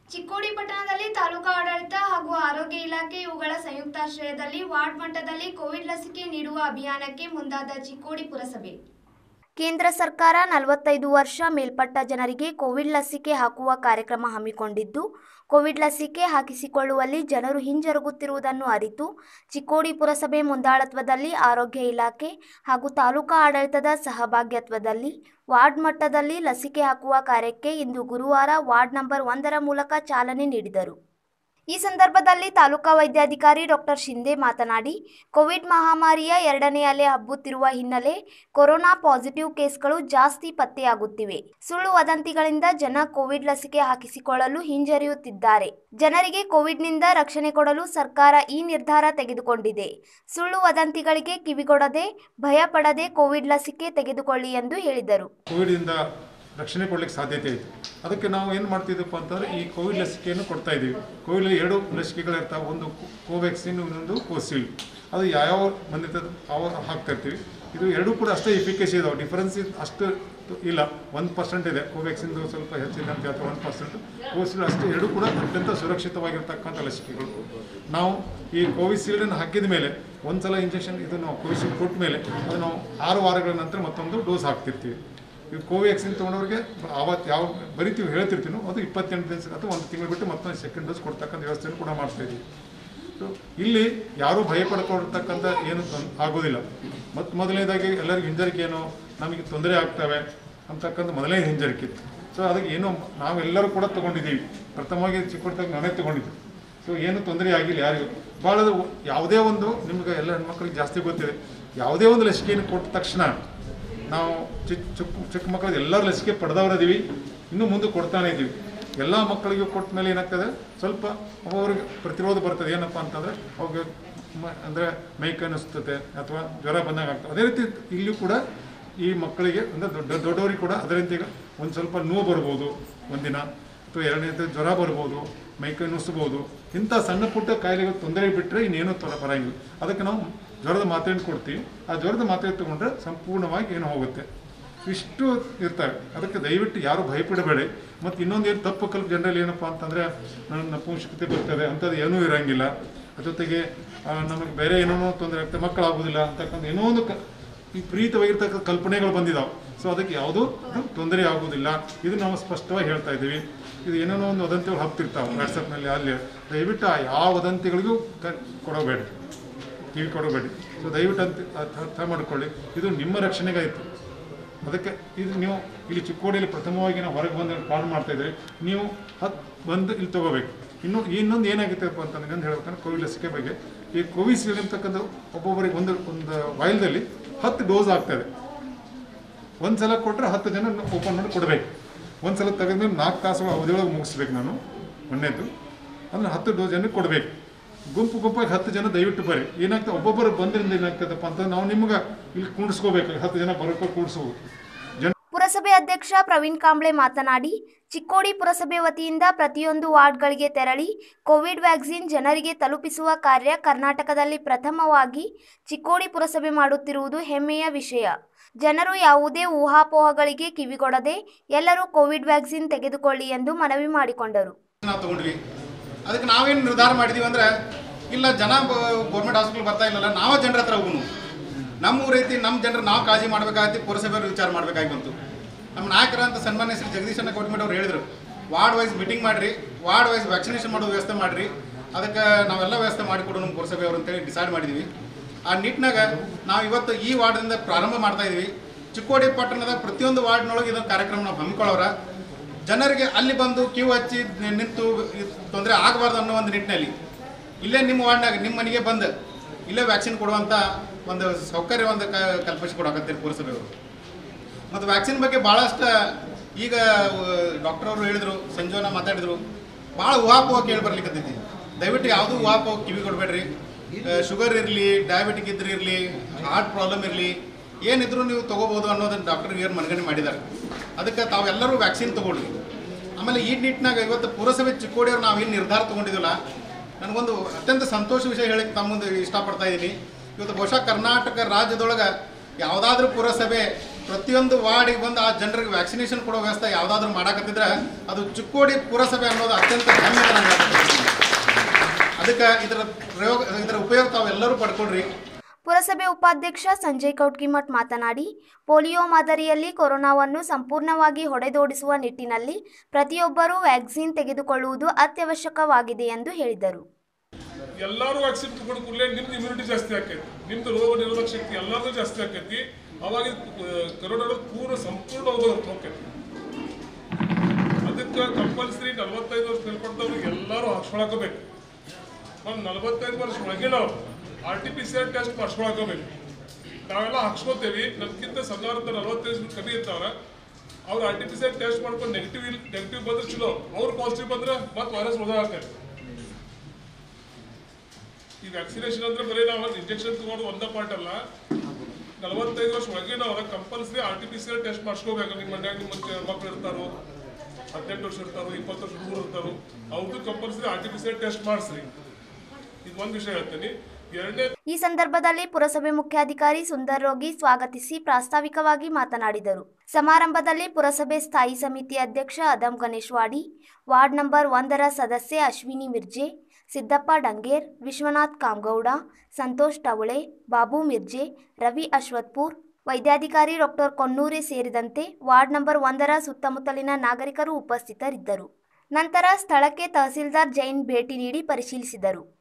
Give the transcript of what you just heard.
ಚಿಕ್ಕೋಡಿ ಪಟ್ಟಣದಲ್ಲಿ ತಾಲೂಕಾ ಆಡಳಿತ ಹಾಗೂ ಆರೋಗ್ಯ ಇಲಾಖೆ ಇವುಗಳ ಸಂಯುಕ್ತಾಶ್ರಯದಲ್ಲಿ ವಾರ್ಡ್ ಮಟ್ಟದಲ್ಲಿ ಕೋವಿಡ್ ಲಸಿಕೆ ನೀಡುವ ಅಭಿಯಾನಕ್ಕೆ ಮುಂದಾದ ಚಿಕ್ಕೋಡಿ ಪುರಸಭೆ. ಕೇಂದ್ರ ಸರ್ಕಾರ 45 ವರ್ಷ ಮೇಲ್ಪಟ್ಟ ಜನರಿಗೆ ಕೋವಿಡ್ ಲಸಿಕೆ ಹಾಕುವ ಕಾರ್ಯಕ್ರಮ ಹಮ್ಮಿಕೊಂಡಿದ್ದು, ಕೋವಿಡ್ ಲಸಿಕೆ ಹಾಕಿಸಿಕೊಳ್ಳುವಲ್ಲಿ ಜನರು ಹಿಂಜರುಗುತ್ತಿರುವುದನ್ನು ಅರಿತು ಚಿಕ್ಕೋಡಿ ಪುರಸಭೆ ಮುಂದಾಳತ್ವದಲ್ಲಿ ಆರೋಗ್ಯ ಇಲಾಖೆ ಹಾಗೂ ತಾಲೂಕಾ ಆಡಳಿತದ ಸಹಭಾಗಿತ್ವದಲ್ಲಿ ವಾರ್ಡ್ ಮಟ್ಟದಲ್ಲಿ ಲಸಿಕೆ ಹಾಕುವ ಕಾರ್ಯಕ್ಕೆ ಇಂದು ಗುರುವಾರ ವಾರ್ಡ್ ನಂಬರ್ 1 ಮೂಲಕ ಚಾಲನೆ ನೀಡಿದರು. ಈ ಸಂದರ್ಭದಲ್ಲಿ ತಾಲೂಕಾ ವೈದ್ಯಾಧಿಕಾರಿ ಡಾಕ್ಟರ್ ಶಿಂದೆ ಮಾತನಾಡಿ, ಕೋವಿಡ್ ಮಹಾಮಾರಿಯ 2ನೇ ಅಲೆ ಹಬ್ಬುತ್ತಿರುವ ಹಿನ್ನೆಲೆ ಕೊರೋನಾ ಪಾಸಿಟಿವ್ ಕೇಸ್ಗಳು ಜಾಸ್ತಿ ಪತ್ತೆಯಾಗುತ್ತಿವೆ. ಸುಳ್ಳು ವದಂತಿಗಳಿಂದ ಜನ ಕೋವಿಡ್ ಲಸಿಕೆ ಹಾಕಿಸಿಕೊಳ್ಳಲು ಹಿಂಜರಿಯುತ್ತಿದ್ದಾರೆ. ಜನರಿಗೆ ಕೋವಿಡ್ನಿಂದ ರಕ್ಷಣೆ ಕೊಡಲು ಸರ್ಕಾರ ಈ ನಿರ್ಧಾರ ತೆಗೆದುಕೊಂಡಿದೆ. ಸುಳ್ಳು ವದಂತಿಗಳಿಗೆ ಕಿವಿಗೊಡದೆ ಭಯ ಪಡದೆ ಕೋವಿಡ್ ಲಸಿಕೆ ತೆಗೆದುಕೊಳ್ಳಿ ಎಂದು ಹೇಳಿದರು. ರಕ್ಷಣೆ ಕೊಡಲಿಕ್ಕೆ ಸಾಧ್ಯತೆ ಇದೆ. ಅದಕ್ಕೆ ನಾವು ಏನು ಮಾಡ್ತಿದ್ದಪ್ಪ ಅಂತಂದರೆ ಈ ಕೋವಿಡ್ ಲಸಿಕೆಯನ್ನು ಕೊಡ್ತಾ ಇದ್ದೀವಿ. ಕೋವಿಡ್ 2 ಲಸಿಕೆಗಳಿರ್ತಾವೆ, ಒಂದು ಕೋವ್ಯಾಕ್ಸಿನ್, ಇನ್ನೊಂದು ಕೋಶೀಲ್ಡ್. ಅದು ಯಾವ ಬಂದಿರ್ತದೆ ಅವು ಹಾಕ್ತಾ ಇರ್ತೀವಿ. ಇದು ಎರಡೂ ಕೂಡ ಅಷ್ಟೇ ಎಫಿಕಸಿ ಇದಾವೆ, ಡಿಫರೆನ್ಸ್ ಅಷ್ಟು ಇಲ್ಲ. 1% ಇದೆ ಕೋವ್ಯಾಕ್ಸಿನ್ದು, ಸ್ವಲ್ಪ ಹೆಚ್ಚಿದಂತೆ ಅಥವಾ 1%. ಕೋಶೀಲ್ಡ್ ಅಷ್ಟೇ, ಎರಡೂ ಕೂಡ ಅತ್ಯಂತ ಸುರಕ್ಷಿತವಾಗಿರ್ತಕ್ಕಂಥ ಲಸಿಕೆಗಳು. ನಾವು ಈ ಕೋವಿಶೀಲ್ಡನ್ನು ಹಾಕಿದ ಮೇಲೆ ಒಂದು ಸಲ ಇಂಜೆಕ್ಷನ್ ಇದು ನಾವು ಕೋವಿಶೀಲ್ಡ್ ಕೊಟ್ಟ ಮೇಲೆ ಅದು ನಾವು 6 ವಾರಗಳ ನಂತರ ಮತ್ತೊಂದು ಡೋಸ್ ಹಾಕ್ತಿರ್ತೀವಿ. ಈಗ ಕೋವ್ಯಾಕ್ಸಿನ್ ತೊಗೊಂಡವ್ರಿಗೆ ಅವತ್ತು ಯಾವ ಬರಿತೀವಿ ಹೇಳ್ತಿರ್ತೀವಿ, ಅದು 28 ದಿವಸ ಅಥವಾ 1 ತಿಂಗಳು ಬಿಟ್ಟು ಮತ್ತೊಂದು ಸೆಕೆಂಡ್ ಡೋಸ್ ಕೊಡ್ತಕ್ಕಂಥ ವ್ಯವಸ್ಥೆಯನ್ನು ಕೂಡ ಮಾಡ್ತಾಯಿದ್ದೀವಿ. ಸೊ ಇಲ್ಲಿ ಯಾರೂ ಭಯ ಪಡ್ಕೊಳ್ತಕ್ಕಂಥ ಏನು ಆಗೋದಿಲ್ಲ. ಮತ್ತು ಮೊದಲನೇದಾಗಿ ಎಲ್ಲರಿಗೂ ಹಿಂಜರಿಕೆ ಏನೋ ನಮಗೆ ತೊಂದರೆ ಆಗ್ತವೆ ಅಂತಕ್ಕಂಥ ಮೊದಲನೇ ಹಿಂಜರಿಕೆ. ಸೊ ಅದಕ್ಕೆ ಏನೋ ನಾವೆಲ್ಲರೂ ಕೂಡ ತೊಗೊಂಡಿದ್ದೀವಿ. ಪ್ರಥಮವಾಗಿ ಚಿಕ್ಕದಾಗ ನಾನೇ ತೊಗೊಂಡಿದ್ದೆ. ಸೊ ಏನು ತೊಂದರೆ ಆಗಿಲ್ಲ ಯಾರಿಗೂ. ಭಾಳ ಯಾವುದೇ ಒಂದು ನಿಮ್ಗೆ ಎಲ್ಲ ಹೆಣ್ಮಕ್ಳಿಗೆ ಜಾಸ್ತಿ ಗೊತ್ತಿದೆ, ಯಾವುದೇ ಒಂದು ಲಸಿಕೆಯನ್ನು ಕೊಟ್ಟ ತಕ್ಷಣ ನಾವು ಚಿಕ್ಕ ಮಕ್ಕಳಿಗೆ ಎಲ್ಲರೂ ಲಸಿಕೆ ಪಡೆದವರಿದ್ದೀವಿ, ಇನ್ನೂ ಮುಂದೆ ಕೊಡ್ತಾನೆ ಇದ್ದೀವಿ. ಎಲ್ಲ ಮಕ್ಕಳಿಗೂ ಕೊಟ್ಟ ಮೇಲೆ ಏನಾಗ್ತದೆ, ಸ್ವಲ್ಪ ಒಬ್ಬೊಬ್ರಿಗೆ ಪ್ರತಿರೋಧ ಬರ್ತದೆ. ಏನಪ್ಪ ಅಂತಂದರೆ ಅವ್ರಿಗೆ ಅಂದರೆ ಮೈಕೈ ಅನ್ನಿಸ್ತದೆ ಅಥವಾ ಜ್ವರ ಬಂದಾಗ ಆಗ್ತದೆ. ಅದೇ ರೀತಿ ಇಲ್ಲೂ ಕೂಡ ಈ ಮಕ್ಕಳಿಗೆ ಅಂದರೆ ದೊಡ್ಡವರಿಗೆ ಕೂಡ ಅದರಿಂದ ಈಗ ಒಂದು ಸ್ವಲ್ಪ ನೋವು ಬರ್ಬೋದು ಒಂದಿನ, ಅಥವಾ 2ನೇದು ಜ್ವರ ಬರ್ಬೋದು, ಮೈಕೈ ನುಸ್ಬೋದು. ಇಂಥ ಸಣ್ಣ ಪುಟ್ಟ ಕಾಯಿಲೆಗಳು ತೊಂದರೆ ಬಿಟ್ಟರೆ ಇನ್ನೇನು ಬರೋಂಗಿಲ್ಲ. ಅದಕ್ಕೆ ನಾವು ಜ್ವರದ ಮಾತ್ರೆಯನ್ನು ಕೊಡ್ತೀವಿ. ಆ ಜ್ವರದ ಮಾತ್ರೆ ತೊಗೊಂಡ್ರೆ ಸಂಪೂರ್ಣವಾಗಿ ಏನು ಹೋಗುತ್ತೆ. ಇಷ್ಟು ಇರ್ತವೆ. ಅದಕ್ಕೆ ದಯವಿಟ್ಟು ಯಾರು ಭಯಪಡಬೇಡಿ. ಮತ್ತು ಇನ್ನೊಂದು ಏನು ತಪ್ಪು ಜನರಲ್ಲಿ ಏನಪ್ಪ ಅಂತಂದರೆ ನನ್ನ ನಪುಂಸಕತೆ ಬರ್ತದೆ ಅಂಥದ್ದು ಏನೂ ಇರೋಂಗಿಲ್ಲ. ಜೊತೆಗೆ ನಮಗೆ ಬೇರೆ ಏನೋ ತೊಂದರೆ ಆಗ್ತದೆ, ಮಕ್ಕಳಾಗೋದಿಲ್ಲ ಅಂತಕ್ಕಂಥ ಏನೋ ಒಂದು ವಿಪರೀತವಾಗಿರ್ತಕ್ಕಂಥ ಕಲ್ಪನೆಗಳು ಬಂದಿದ್ದಾವೆ. ಸೊ ಅದಕ್ಕೆ ಯಾವುದೂ ತೊಂದರೆ ಆಗೋದಿಲ್ಲ. ಇದು ನಾವು ಸ್ಪಷ್ಟವಾಗಿ ಹೇಳ್ತಾ ಇದ್ದೀವಿ. ಇದು ಏನೇನೋ ಒಂದು ವದಂತಿಗಳು ಹಬ್ತಿರ್ತಾವೆ ವಾಟ್ಸಪ್ನಲ್ಲಿ, ಅಲ್ಲಿ ದಯವಿಟ್ಟು ಯಾವ ವದಂತಿಗಳಿಗೂ ಕೊಡಬೇಡಿ, ಕಿವಿ ಕೊಡಬೇಡಿ. ಸೊ ದಯವಿಟ್ಟು ಅರ್ಥ ಮಾಡಿಕೊಳ್ಳಿ, ಇದು ನಿಮ್ಮ ರಕ್ಷಣೆಗಾಯಿತು. ಅದಕ್ಕೆ ಇದು ನೀವು ಇಲ್ಲಿ ಚಿಕ್ಕೋಡಿಯಲ್ಲಿ ಪ್ರಥಮವಾಗಿ ನಾವು ಹೊರಗೆ ಬಂದು ಕಾಲ್ ಮಾಡ್ತಾಯಿದ್ದೀವಿ, ನೀವು ಬಂದು ಇಲ್ಲಿ ತೊಗೋಬೇಕು. ಇನ್ನೊಂದು ಏನಾಗಿತ್ತಪ್ಪ ಅಂತಂದ್ರೆ ಏನು ಹೇಳ್ಬೇಕಂದ್ರೆ ಕೋವಿಡ್ ಲಸಿಕೆ ಬಗ್ಗೆ, ಈ ಕೋವಿಶೀಲ್ಡ್ ಅಂತಕ್ಕಂಥ ಒಬ್ಬೊಬ್ಬರಿಗೆ ಒಂದು ವಾಯಿಲ್ದಲ್ಲಿ 10 ಡೋಸ್ ಆಗ್ತದೆ. ಒಂದು ಸಲ ಕೊಟ್ಟರೆ 10 ಜನ ಓಪನ್ ಮಾಡಿ ಕೊಡಬೇಕು. ಒಂದು ಸಲ ತೆಗೆದ್ಮೇಲೆ 4 ತಾಸುಗಳ ಅವಧಿಯೊಳಗೆ ಮುಗಿಸ್ಬೇಕು. ನಾನು ಮೊನ್ನೆದು ಅಂದರೆ 10 ಡೋಸ್ ಜನಕ್ಕೆ ಕೊಡಬೇಕು. ಗುಂಪಾಗಿ 10 ಜನ ದಯವಿಟ್ಟು ಬರ್ರಿ. ಏನಾಗ್ತದೆ, ಒಬ್ಬೊಬ್ಬರು ಬಂದ್ರಿಂದ ಏನಾಗ್ತದಪ್ಪ ಅಂತಂದ್ರೆ ನಾವು ನಿಮ್ಗೆ ಇಲ್ಲಿ ಕೂಡಿಸ್ಕೋಬೇಕು. 10 ಜನ ಬರೋಕ್ಕೆ ಕೂಡಿಸ್ಬೋದು. ಪುರಸಭೆ ಅಧ್ಯಕ್ಷ ಪ್ರವೀಣ್ ಕಾಂಬ್ಳೆ ಮಾತನಾಡಿ, ಚಿಕ್ಕೋಡಿ ಪುರಸಭೆ ವತಿಯಿಂದ ಪ್ರತಿಯೊಂದು ವಾರ್ಡ್ಗಳಿಗೆ ತೆರಳಿ ಕೋವಿಡ್ ವ್ಯಾಕ್ಸಿನ್ ಜನರಿಗೆ ತಲುಪಿಸುವ ಕಾರ್ಯ ಕರ್ನಾಟಕದಲ್ಲಿ ಪ್ರಥಮವಾಗಿ ಚಿಕ್ಕೋಡಿ ಪುರಸಭೆ ಮಾಡುತ್ತಿರುವುದು ಹೆಮ್ಮೆಯ ವಿಷಯ. ಜನರು ಯಾವುದೇ ಊಹಾಪೋಹಗಳಿಗೆ ಕಿವಿಗೊಡದೆ ಎಲ್ಲರೂ ಕೋವಿಡ್ ವ್ಯಾಕ್ಸಿನ್ ತೆಗೆದುಕೊಳ್ಳಿ ಎಂದು ಮನವಿ ಮಾಡಿಕೊಂಡರು. ಅದಕ್ಕೆ ನಾವೇನು ನಿರ್ಧಾರ ಮಾಡಿದೀವಿ ಅಂದ್ರೆ, ಇಲ್ಲ ಜನ ಗೌರ್ಮೆಂಟ್ ಹಾಸ್ಪಿಟಲ್ ಬರ್ತಾ ಇಲ್ಲಲ್ಲ, ನಾವೇ ಜನರ ಹತ್ರ ಹೋಗುನು. ನಮ್ಮ ಊರೈತಿ, ನಮ್ಮ ಜನರು ನಾವು ಕಾಳಜಿ ಮಾಡಬೇಕಾಗತ್ತೆ, ಪುರಸಭೆಯವರು ವಿಚಾರ ಮಾಡಬೇಕಾಗಿ ಬಂತು. ನಮ್ಮ ನಾಯಕರಂತ ಸನ್ಮಾನ್ಯ ಶ್ರೀ ಜಗದೀಶಣ್ಣ ಗೌರ್ಮೆಂಟ್ ಅವ್ರು ಹೇಳಿದರು, ವಾರ್ಡ್ ವೈಸ್ ಮೀಟಿಂಗ್ ಮಾಡಿರಿ, ವಾರ್ಡ್ ವೈಸ್ ವ್ಯಾಕ್ಸಿನೇಷನ್ ಮಾಡೋ ವ್ಯವಸ್ಥೆ ಮಾಡಿರಿ. ಅದಕ್ಕೆ ನಾವೆಲ್ಲ ವ್ಯವಸ್ಥೆ ಮಾಡಿಕೊಡು ನಮ್ಮ ಪುರಸಭೆಯವರು ಅಂತೇಳಿ ಡಿಸೈಡ್ ಮಾಡಿದ್ದೀವಿ. ಆ ನಿಟ್ಟಿನಾಗ ನಾವು ಇವತ್ತು ಈ ವಾರ್ಡ್ದಿಂದ ಪ್ರಾರಂಭ ಮಾಡ್ತಾ ಇದ್ದೀವಿ. ಚಿಕ್ಕೋಡಿ ಪಟ್ಟಣದ ಪ್ರತಿಯೊಂದು ವಾರ್ಡ್ನೊಳಗೆ ಇದೊಂದು ಕಾರ್ಯಕ್ರಮ ನಾವು ಹಮ್ಮಿಕೊಳ್ಳೋರ, ಜನರಿಗೆ ಅಲ್ಲಿ ಬಂದು ಕ್ಯೂ ಹಚ್ಚಿ ನಿಂತು ತೊಂದರೆ ಆಗಬಾರ್ದು ಅನ್ನೋ ಒಂದು ನಿಟ್ಟಿನಲ್ಲಿ ಇಲ್ಲೇ ನಿಮ್ಮ ವಾರ್ಡ್ನಾಗ ನಿಮ್ಮ ಮನೆಗೆ ಬಂದು ಇಲ್ಲೇ ವ್ಯಾಕ್ಸಿನ್ ಕೊಡುವಂಥ ಒಂದು ಸೌಕರ್ಯ ಒಂದು ಕಲ್ಪಿಸಿಕೊಡಕತ್ತೀರಿ ಪುರಸಭೆಯವರು. ಮತ್ತು ವ್ಯಾಕ್ಸಿನ್ ಬಗ್ಗೆ ಭಾಳಷ್ಟು ಈಗ ಡಾಕ್ಟರ್ ಅವರು ಹೇಳಿದರು, ಸಂಜೋನ ಮಾತಾಡಿದರು, ಭಾಳ ಊಹಾಪೋಹ ಕೇಳಿ ಬರ್ಲಿಕ್ಕತ್ತೈತಿ. ದಯವಿಟ್ಟು ಯಾವುದೂ ಊಹಾಪೋಹ ಕಿವಿ ಕೊಡಬೇಡ್ರಿ. ಶುಗರ್ ಇರಲಿ, ಡಯಾಬಿಟಿಕ್ ಇದ್ರೆ ಇರಲಿ, ಹಾರ್ಟ್ ಪ್ರಾಬ್ಲಮ್ ಇರಲಿ, ಏನಿದ್ರು ನೀವು ತೊಗೋಬೋದು ಅನ್ನೋದನ್ನು ಡಾಕ್ಟರ್ ಏನು ಮನಗಣೆ ಮಾಡಿದ್ದಾರೆ. ಅದಕ್ಕೆ ತಾವೆಲ್ಲರೂ ವ್ಯಾಕ್ಸಿನ್ ತೊಗೊಳ್ಳಿ. ಆಮೇಲೆ ಈ ನಿಟ್ಟಿನಾಗ ಇವತ್ತು ಪುರಸಭೆ ಚಿಕ್ಕೋಡಿಯವ್ರು ನಾವೇನು ನಿರ್ಧಾರ ತೊಗೊಂಡಿದ್ದಿಲ್ಲ, ನನಗೊಂದು ಅತ್ಯಂತ ಸಂತೋಷ ವಿಷಯ ಹೇಳಕ್ಕೆ ತಮ್ಮ ಮುಂದೆ ಇಷ್ಟಪಡ್ತಾ ಇದ್ದೀನಿ. ಇವತ್ತು ಬಹುಶಃ ಕರ್ನಾಟಕ ರಾಜ್ಯದೊಳಗೆ ಯಾವುದಾದ್ರೂ ಪುರಸಭೆ ಪ್ರತಿಯೊಂದು ವಾರ್ಡಿಗೆ ಬಂದು ಆ ಜನರಿಗೆ ವ್ಯಾಕ್ಸಿನೇಷನ್ ಕೊಡೋ ವ್ಯವಸ್ಥೆ ಯಾವುದಾದ್ರೂ ಮಾಡಾಕತ್ತಿದ್ರೆ ಅದು ಚಿಕ್ಕೋಡಿ ಪುರಸಭೆ ಅನ್ನೋದು ಅತ್ಯಂತ ಹೆಮ್ಮೆದ ನಂಗೆ ಅದಕ್ಕೆ ಇದರ ಉಪಯೋಗ ತಾವೆಲ್ಲರೂ ಪಡ್ಕೊಳ್ರಿ. ಪುರಸಭೆ ಉಪಾಧ್ಯಕ್ಷ ಸಂಜಯ್ ಕೌಟ್ಕಿಮಠ್ ಮಾತನಾಡಿ, ಪೋಲಿಯೋ ಮಾದರಿಯಲ್ಲಿ ಕೊರೋನಾವನ್ನು ಸಂಪೂರ್ಣವಾಗಿ ಹೊಡೆದೋಡಿಸುವ ನಿಟ್ಟಿನಲ್ಲಿ ಪ್ರತಿಯೊಬ್ಬರೂ ವ್ಯಾಕ್ಸಿನ್ ತೆಗೆದುಕೊಳ್ಳುವುದು ಅತ್ಯವಶ್ಯಕವಾಗಿದೆ ಎಂದು ಹೇಳಿದರು. ಎಲ್ಲರೂ ವ್ಯಾಕ್ಸಿನ್ ತಗೊಂಡು ಕೂಡಲೇ ನಿಮ್ದು ಇಮ್ಯುನಿಟಿ ಜಾಸ್ತಿ ಆಕೈತಿ, ನಿಮ್ದು ರೋಗ ನಿರೋಧಕ ಶಕ್ತಿ ಎಲ್ಲರೂ ಜಾಸ್ತಿ ಆಕೈತಿ. ಅವಾಗ ಕೊರೋನಾ ಸಂಪೂರ್ಣ ಹೋಗ್ತೈತಿ. ಅದಕ್ಕೆ ಕಂಪಲ್ಸರಿ 45 ವರ್ಷ ಮೇಲ್ಪಟ್ಟವ್ರಿಗೆ ಎಲ್ಲರೂ ಹಾಕ್ಸ್ಕೊಳಕೋಬೇಕು. ಒಂದು 45 ವರ್ಷ ಒಳಗಿನವ್ರು RT-PCR ಟೆಸ್ಟ್ ಮಾಡಿಸ್ಕೊಳಕೋಬೇಕು. ನಾವೆಲ್ಲ ಹಾಕ್ಸ್ಕೊತೇವಿ, ನಮ್ಗಿಂತ ಸಣ್ಣವ್ರ 45 ಕಮ್ಮಿ ಇರ್ತಾವ್ರ, ಅವ್ರು RT-PCR ಟೆಸ್ಟ್ ಮಾಡ್ಕೊಂಡು ನೆಗೆಟಿವ್ ಬಂದ್ರೆ ಚಲೋ, ಅವ್ರು ಪಾಸಿಟಿವ್ ಬಂದ್ರೆ ಮತ್ತೆ ವೈರಸ್ ಹೋದಾಗ್ತೈತಿ. ಈ ವ್ಯಾಕ್ಸಿನೇಷನ್ ಅಂದ್ರೆ ಬರೀ ನಾವು ಇಂಜೆಕ್ಷನ್ ತಗೊಂಡು ಒಂದೇ ಪಾರ್ಟ್ ಅಲ್ಲ, 45 ವರ್ಷ ಒಳಗಿನವ್ರ ಕಂಪಲ್ಸರಿ RT-PCR ಟೆಸ್ಟ್ ಮಾಡಿಸ್ಕೋಬೇಕು. ನಿಮ್ಮ ಮನ್ಯಾಗ ನಿಮ್ಮ ಮಕ್ಕಳು ಇರ್ತಾರೋ, 18 ವರ್ಷ ಇರ್ತಾರೋ, 20 ವರ್ಷ ದೂರ ಇರ್ತಾರೋ, ಅವ್ರದ್ದು ಕಂಪಲ್ಸರಿ RT-PCR ಟೆಸ್ಟ್ ಮಾಡಿಸ್ರಿ. ಇದು ಒಂದು ವಿಷಯ ಹೇಳ್ತೀನಿ. ಈ ಸಂದರ್ಭದಲ್ಲಿ ಪುರಸಭೆ ಮುಖ್ಯಾಧಿಕಾರಿ ಸುಂದರ್ ರೋಗಿ ಸ್ವಾಗತಿಸಿ ಪ್ರಾಸ್ತಾವಿಕವಾಗಿ ಮಾತನಾಡಿದರು. ಸಮಾರಂಭದಲ್ಲಿ ಪುರಸಭೆ ಸ್ಥಾಯಿ ಸಮಿತಿ ಅಧ್ಯಕ್ಷ ಅದಂ ಗಣೇಶ್ವಾಡಿ, ವಾರ್ಡ್ ನಂಬರ್ 1ರ ಸದಸ್ಯೆ ಅಶ್ವಿನಿ ಮಿರ್ಜೆ, ಸಿದ್ದಪ್ಪ ಡಂಗೇರ್, ವಿಶ್ವನಾಥ್ ಕಾಮಗೌಡ, ಸಂತೋಷ್ ಟವಳೆ, ಬಾಬು ಮಿರ್ಜೆ, ರವಿ ಅಶ್ವತ್ಪುರ್, ವೈದ್ಯಾಧಿಕಾರಿ ಡಾಕ್ಟರ್ ಕೊನ್ನೂರೆ ಸೇರಿದಂತೆ ವಾರ್ಡ್ ನಂಬರ್ 1ರ ಸುತ್ತಮುತ್ತಲಿನ ನಾಗರಿಕರು ಉಪಸ್ಥಿತರಿದ್ದರು. ನಂತರ ಸ್ಥಳಕ್ಕೆ ತಹಸೀಲ್ದಾರ್ ಜೈನ್ ಭೇಟಿ ನೀಡಿ ಪರಿಶೀಲಿಸಿದರು.